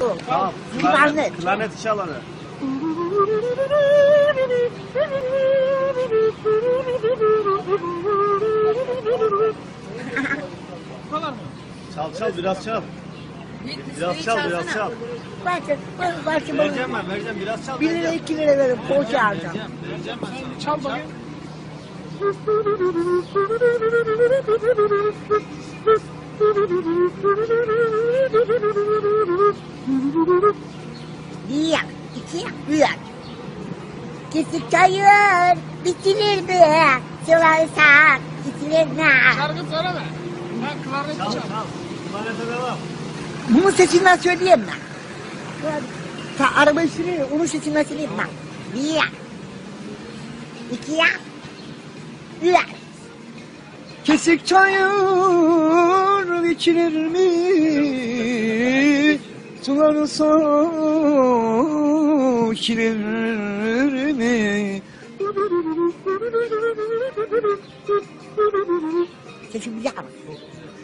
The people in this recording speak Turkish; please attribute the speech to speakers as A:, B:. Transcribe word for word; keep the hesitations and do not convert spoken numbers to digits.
A: Tamam.
B: Klarnet.
A: Klarnet çalanı. Çal çal biraz çal. Biraz çal biraz çal.
B: Belki, belki
A: Vereceğim
B: bana
A: ben vereceğim biraz çal.
B: bir lira iki lira veririm poğaça alacağım.
A: Vereceğim ben sana. Çal bakayım.
B: Bir yak, iki yak, bir yak. Kesik çayır, bitirir mi? Sıvarsak, bitirir mi?
C: Şarkı söyleme. Ben klarnet
A: Çal
C: çal.
A: çal. Klarnete devam.
B: Bunun sesinden söyleyeyim mi? Ta arabayı sürüyor, onun sesinden söyleyeyim mi? Bir yak, iki yak, bir yak.
D: Kesik çayır içilir mi? Suları soğuk içilir mi?
B: Sesim güzel ama.